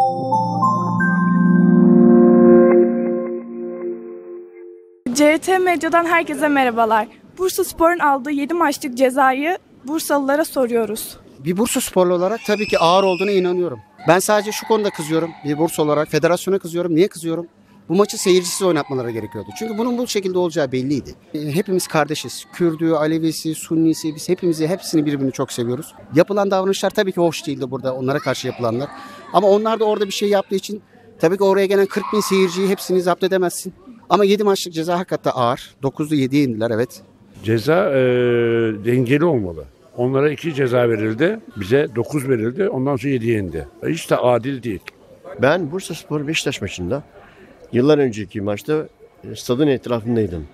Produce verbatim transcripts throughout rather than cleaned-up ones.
C R T Medya'dan herkese merhabalar. Bursaspor'un aldığı yedi maçlık cezayı Bursalılara soruyoruz. Bir Bursasporlu olarak tabii ki ağır olduğuna inanıyorum. Ben sadece şu konuda kızıyorum. Bir Bursa olarak federasyona kızıyorum. Niye kızıyorum? Bu maçı seyircisiz oynatmaları gerekiyordu. Çünkü bunun bu şekilde olacağı belliydi. Hepimiz kardeşiz. Kürdü, Alevisi, Sunnisi, biz hepimizi, hepsini birbirini çok seviyoruz. Yapılan davranışlar tabii ki hoş değildi burada, onlara karşı yapılanlar. Ama onlar da orada bir şey yaptığı için tabii ki oraya gelen kırk bin seyirciyi hepsini zapt edemezsin. Ama yedi maçlık ceza hakikaten ağır. dokuzda yediye indiler, evet. Ceza e, dengeli olmalı. Onlara iki ceza verildi, bize dokuz verildi, ondan sonra yediye indi. Hiç de adil değil. Ben Bursaspor Beşiktaş maçında yıllar önceki maçta stadın etrafındaydım.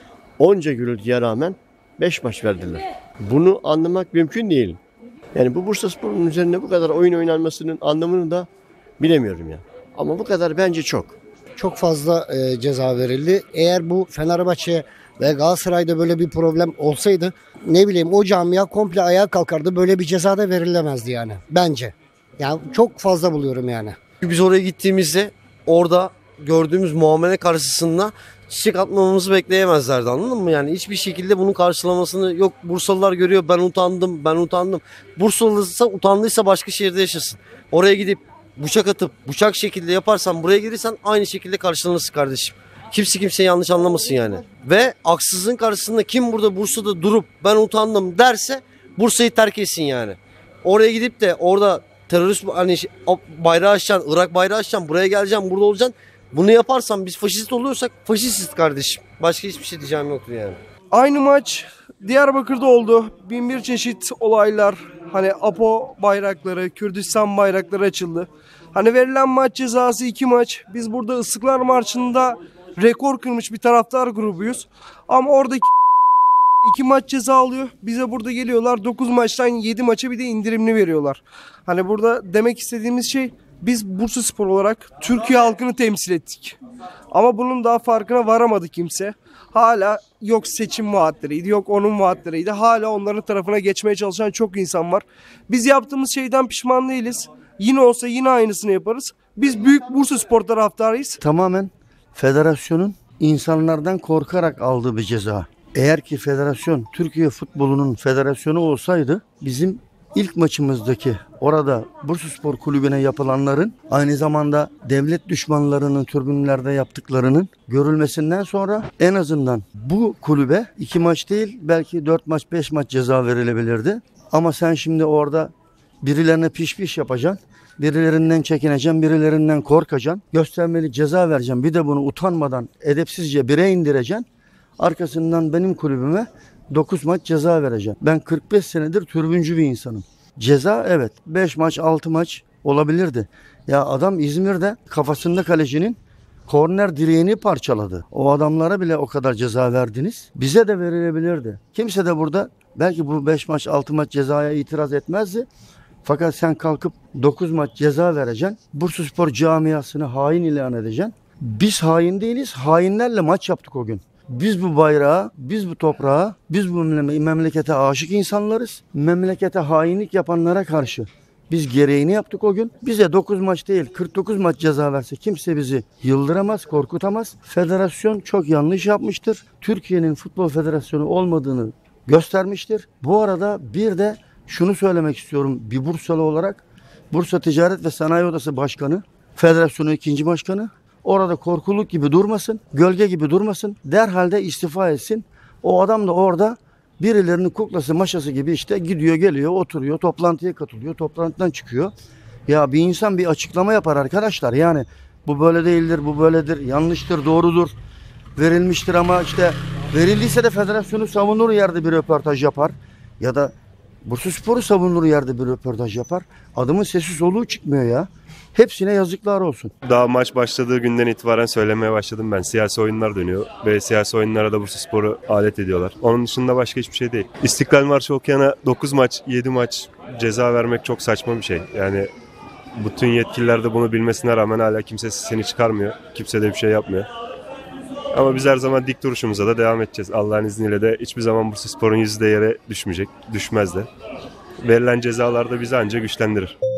Onca gürültüye rağmen beş maç verdiler. Bunu anlamak mümkün değil. Yani bu Bursaspor'un üzerine bu kadar oyun oynanmasının anlamını da bilemiyorum ya. Ama bu kadar bence çok. Çok fazla e, ceza verildi. Eğer bu Fenerbahçe ve Galatasaray'da böyle bir problem olsaydı, ne bileyim, o camia komple ayağa kalkardı. Böyle bir ceza da verilemezdi yani bence. Yani çok fazla buluyorum yani. Biz oraya gittiğimizde orada gördüğümüz muamele karşısında çiçek atmamamızı bekleyemezlerdi, anladın mı? Yani hiçbir şekilde bunun karşılamasını yok. Bursalılar görüyor, ben utandım, ben utandım. Bursalıysa utandıysa başka şehirde yaşasın. Oraya gidip bıçak atıp bıçak şekilde yaparsan, buraya gelirsen aynı şekilde karşılanırsın kardeşim. Kimse kimseyi yanlış anlamasın yani. Ve haksızlığın karşısında kim burada Bursa'da durup ben utandım derse Bursa'yı terk etsin yani. Oraya gidip de orada terörist hani bayrağı açacaksın, Irak bayrağı açacaksın, buraya geleceksin, burada olacaksın. Bunu yaparsan biz faşist oluyorsak faşistiz kardeşim. Başka hiçbir şey diyeceğim yoktu yani. Aynı maç Diyarbakır'da oldu. Bin bir çeşit olaylar. Hani Apo bayrakları, Kürdistan bayrakları açıldı. Hani verilen maç cezası iki maç. Biz burada İstiklal Marşı'nda rekor kırmış bir taraftar grubuyuz. Ama oradaki iki maç ceza alıyor. Bize burada geliyorlar dokuz maçtan yedi maça bir de indirimli veriyorlar. Hani burada demek istediğimiz şey, biz Bursaspor olarak Türkiye halkını temsil ettik. Ama bunun daha farkına varamadı kimse. Hala yok seçim vaatleriydi, yok onun vaatleriydi. Hala onların tarafına geçmeye çalışan çok insan var. Biz yaptığımız şeyden pişman değiliz. Yine olsa yine aynısını yaparız. Biz büyük Bursaspor taraftarıyız. Tamamen federasyonun insanlardan korkarak aldığı bir ceza. Eğer ki federasyon Türkiye futbolunun federasyonu olsaydı, bizim ilk maçımızdaki orada Bursaspor Kulübü'ne yapılanların aynı zamanda devlet düşmanlarının tribünlerde yaptıklarının görülmesinden sonra en azından bu kulübe iki maç değil belki dört maç beş maç ceza verilebilirdi. Ama sen şimdi orada birilerine piş piş yapacaksın. Birilerinden çekineceksin, birilerinden korkacaksın. Göstermeli ceza vereceksin. Bir de bunu utanmadan edepsizce bire indireceksin. Arkasından benim kulübüme dokuz maç ceza vereceğim. Ben kırk beş senedir tribüncü bir insanım. Ceza evet beş maç altı maç olabilirdi. Ya adam İzmir'de kafasında kalecinin korner direğini parçaladı. O adamlara bile o kadar ceza verdiniz. Bize de verilebilirdi. Kimse de burada belki bu beş maç altı maç cezaya itiraz etmezdi. Fakat sen kalkıp dokuz maç ceza vereceksin. Bursaspor camiasını hain ilan edeceksin. Biz hain değiliz. Hainlerle maç yaptık o gün. Biz bu bayrağa, biz bu toprağa, biz bu memlekete aşık insanlarız. Memlekete hainlik yapanlara karşı biz gereğini yaptık o gün. Bize dokuz maç değil kırk dokuz maç ceza verse kimse bizi yıldıramaz, korkutamaz. Federasyon çok yanlış yapmıştır. Türkiye'nin futbol federasyonu olmadığını göstermiştir. Bu arada bir de şunu söylemek istiyorum bir Bursalı olarak. Bursa Ticaret ve Sanayi Odası Başkanı, federasyonun ikinci başkanı. Orada korkuluk gibi durmasın, gölge gibi durmasın. Derhal de istifa etsin. O adam da orada birilerinin kuklası, maşası gibi işte gidiyor, geliyor, oturuyor, toplantıya katılıyor, toplantıdan çıkıyor. Ya bir insan bir açıklama yapar arkadaşlar. Yani bu böyle değildir, bu böyledir, yanlıştır, doğrudur, verilmiştir ama işte verildiyse de federasyonu savunur yerde bir röportaj yapar. Ya da Bursaspor'u savunur yerde bir röportaj yapar. Adamın sesi soluğu çıkmıyor ya. Hepsine yazıklar olsun. Daha maç başladığı günden itibaren söylemeye başladım ben. Siyasi oyunlar dönüyor ve siyasi oyunlara da Bursaspor'u alet ediyorlar. Onun dışında başka hiçbir şey değil. İstiklal Marşı okuyana dokuz maç, yedi maç ceza vermek çok saçma bir şey. Yani bütün yetkililer de bunu bilmesine rağmen hala kimse sesini çıkarmıyor. Kimse de bir şey yapmıyor. Ama biz her zaman dik duruşumuza da devam edeceğiz. Allah'ın izniyle de hiçbir zaman Bursaspor'un yüzü de yere düşmeyecek, düşmez de. Verilen cezalar da bizi anca güçlendirir.